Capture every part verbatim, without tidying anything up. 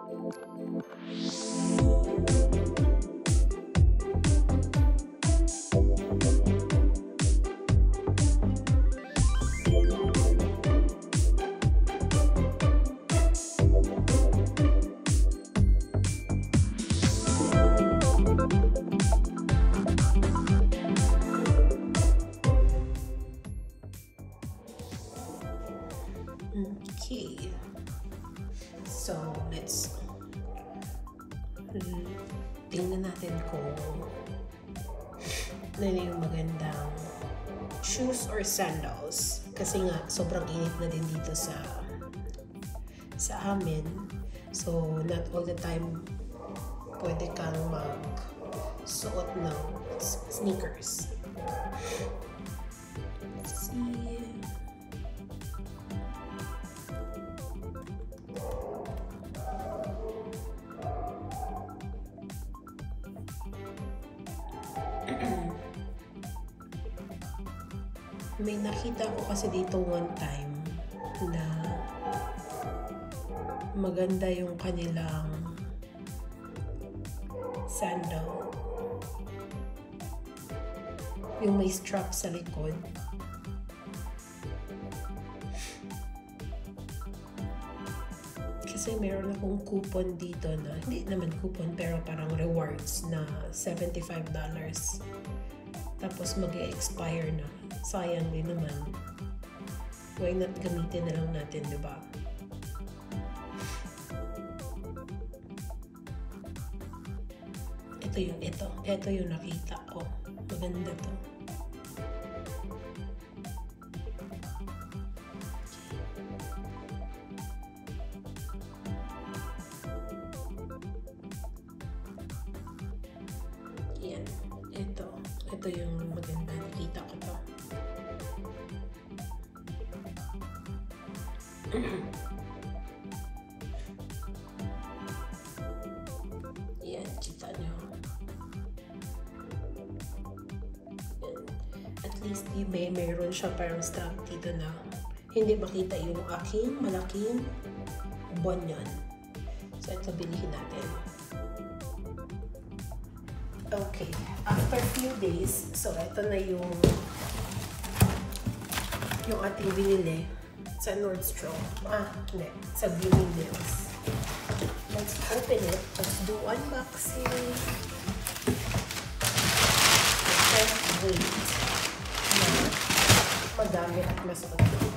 Okay, so let's tingnan natin kung ano yung magandang shoes or sandals, kasi nga sobrang init na din dito sa sa amin, so not all the time pwede kang mag suot ng sneakers. Let's see. May nakita ko kasi dito one time na maganda yung kanilang sandal. Yung may strap sa likod. Kasi meron akong coupon dito na, hindi naman coupon, pero parang rewards na seventy-five dollars. Tapos mag-e-expire na. Sayang din naman. Why not gamitin na lang natin, di ba? Ito yung ito. Ito yung nakita ko. Maganda to. Yan. Ito. Ito yung maganda. Nakita ko to. Yan, kita nyo. Yan. At least may meron siya parang strap dito na hindi makita yung aking malaking bonyon. So ito bilihin natin. Okay, after few days, so ito na yung yung ating binili sa Nordstrom. Ah, hindi. Sa Bloomingdale's. Let's open it. Let's do unboxing. Let's wait na madami at masuot.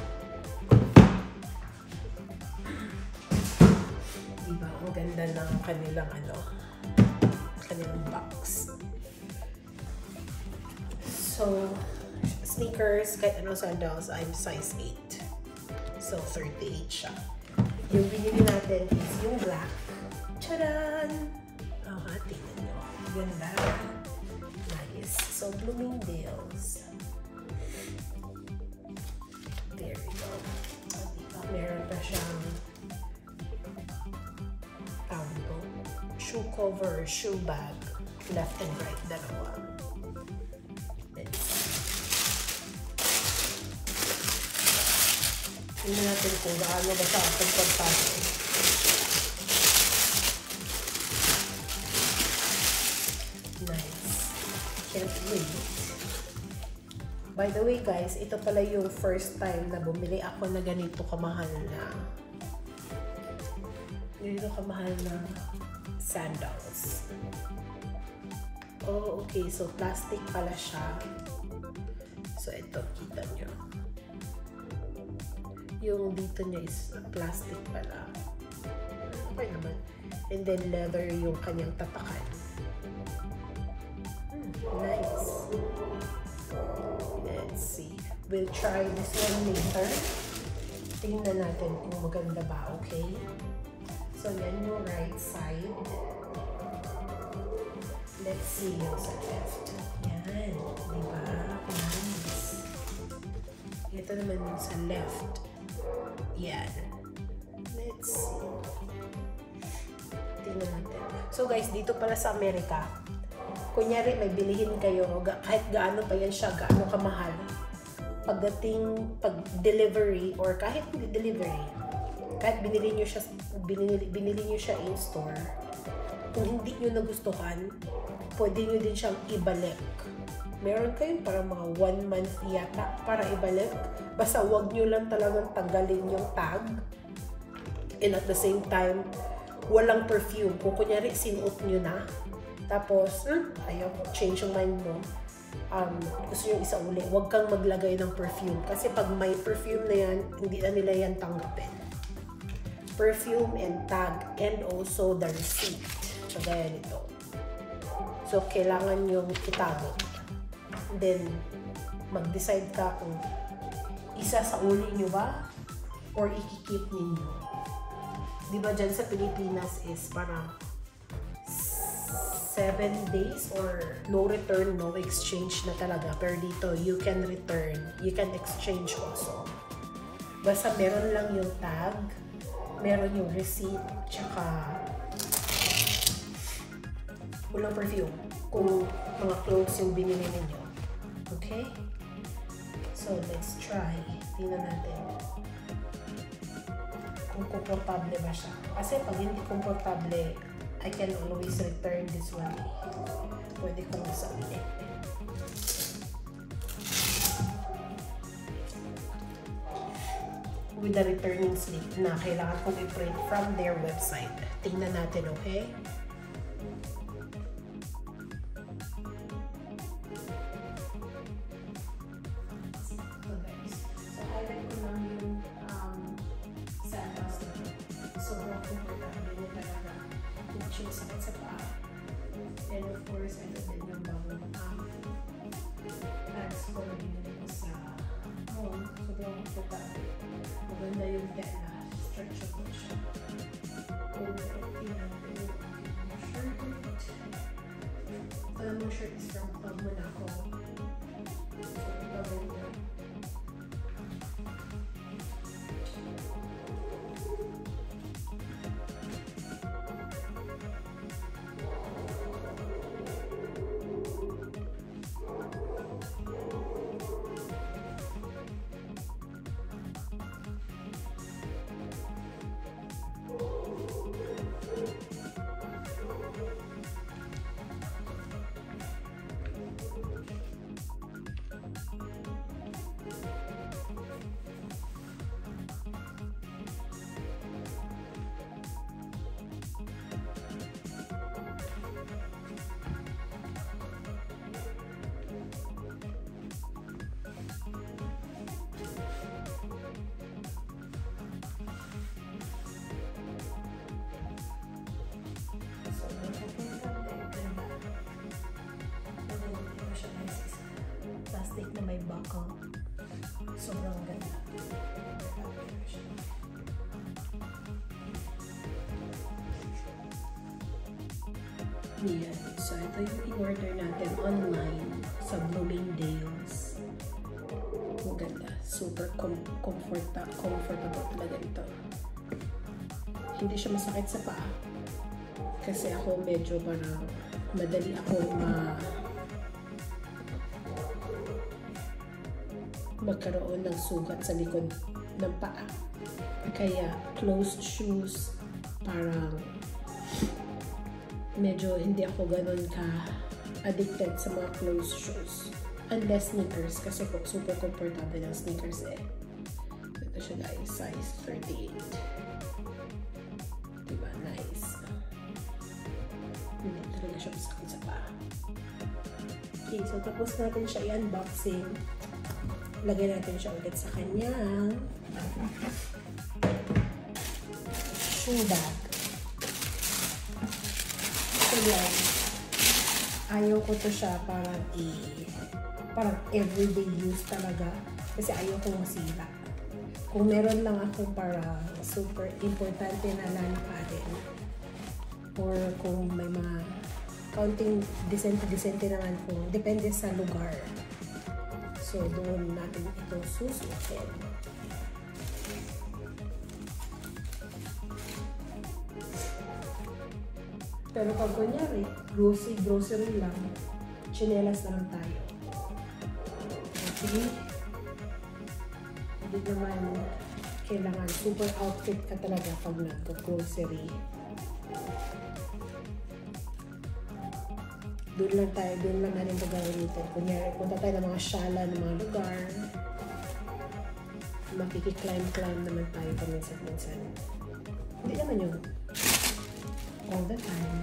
Diba? Ang ganda ng kanilang ano, kanilang box. So, sneakers, kahit ano sandals, I'm size eight. So, thirty-eight siya. Yung binili natin is yung black. Tcharan! Oh, ha, tingnan nyo. Ganda. Nice. So, Bloomingdale's. There we go. Diba? Meron pa siyang tawag ko. Shoe cover, shoe bag. Left and right, dalawa. Tingnan natin kung gaano ba siya pagpagpasok. Nice. Can't wait. By the way guys, ito pala yung first time na bumili ako na ganito kamahal na ganito kamahal na sandals. Oh, okay. So, plastic pala siya. So, ito, kita nyo. Yung dito niya is plastic pala. Okay naman. And then leather yung kanyang tapakan. Hmm, nice. Let's see. We'll try this one later. Tingnan natin kung maganda ba, okay? So, yan yung right side. Let's see yung sa left. Yan. Diba? Nice. Ito naman yung sa left. Yan. Let's see. Tingnan natin. So guys, dito pala sa Amerika, kunyari may bilihin kayo, kahit gaano pa yan siya, gaano kamahal, pagdating, pag delivery, or kahit hindi delivery, kahit binili nyo siya, binili, binili nyo siya in store, kung hindi nyo nagustuhan, pwede nyo din siyang ibalik. Meron kayong parang mga one month yata para ibalik. Basta wag nyo lang talagang tanggalin yung tag. And at the same time, walang perfume. Kung kunyari, sinuot nyo na. Tapos, hmm, ayaw, change yung mind mo. Um, gusto nyo isa uli. Wag kang maglagay ng perfume. Kasi pag may perfume na yan, hindi na nila yan tanggapin. Perfume and tag. And also the receipt. So, gaya nito. So, kailangan yung itago. Then, mag-decide ka kung isa sa uli nyo ba or ikikip ninyo. Di ba dyan sa Pilipinas is parang seven days or no return, no exchange na talaga. Pero dito, you can return. You can exchange also. Basta meron lang yung tag, meron yung receipt, tsaka walang perfume kung mga clothes yung binili ninyo. Okay? So, let's try. Tingnan natin kung komportable ba siya. Kasi pag hindi komportable, I can always return this one. Pwede kong sabihin. With the returning slip na kailangan kong i-print from their website. Tingnan natin, okay? Sakit sa paa. And of course, ito din yung bagong um, pants ko na binili ko sa home. Sobrang komportable. Maganda yung tela. Stretchable siya. Kung tingnan ko yung shirt. Ito namang shirt is from Club Monaco. So, maganda. Plastic na may buckle. Sobrang ganda. Yan. So, ito yung in-order natin online sa Bloomingdale's. Ang ganda. Super com comforta comfortable talaga ito. Hindi siya masakit sa paa. Kasi ako medyo parang madali ako ma magkaroon ng sugat sa likod ng paa. Kaya closed shoes, parang medyo hindi ako ganun ka addicted sa mga closed shoes. Unless sneakers, kasi super comfortable ng sneakers eh. Ito siya guys, size thirty-eight. Diba? Nice. Hindi talaga siya masakit sa paa. Okay, so tapos natin siya i-unboxing. Lagay natin siya ulit sa kanyang shoe bag. So yan, ayaw ko to siya parang i parang everyday use talaga kasi ayaw ko masira. Kung meron lang ako parang super importante na lalakarin or kung may mga counting decente-decente naman kung depende sa lugar. So, doon natin ito susuotin. Pero pag kunyari, grocery, grocery lang, chinelas na lang tayo. Okay? Hindi naman kailangan super outfit ka talaga pag nagko-grocery. Doon lang tayo, doon lang natin ito gagamitin. Kunyari, punta tayo ng mga shala ng mga lugar. Makikiclimb-climb naman tayo paminsan-minsan. Hindi naman yung all the time.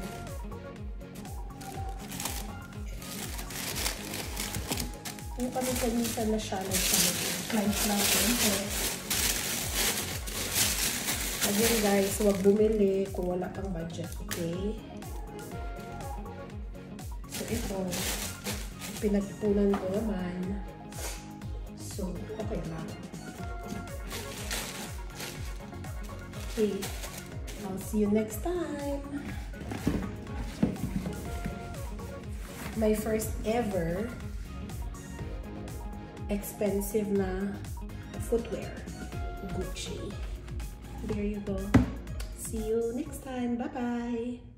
Yung paminsan-minsan na shala sa climb-climb natin. Again guys, huwag bumili kung wala kang budget, okay? So ito, pinag-ipunan ko naman. So, okay lang. Okay, I'll see you next time. My first ever expensive na footwear, Gucci. There you go. See you next time. Bye-bye.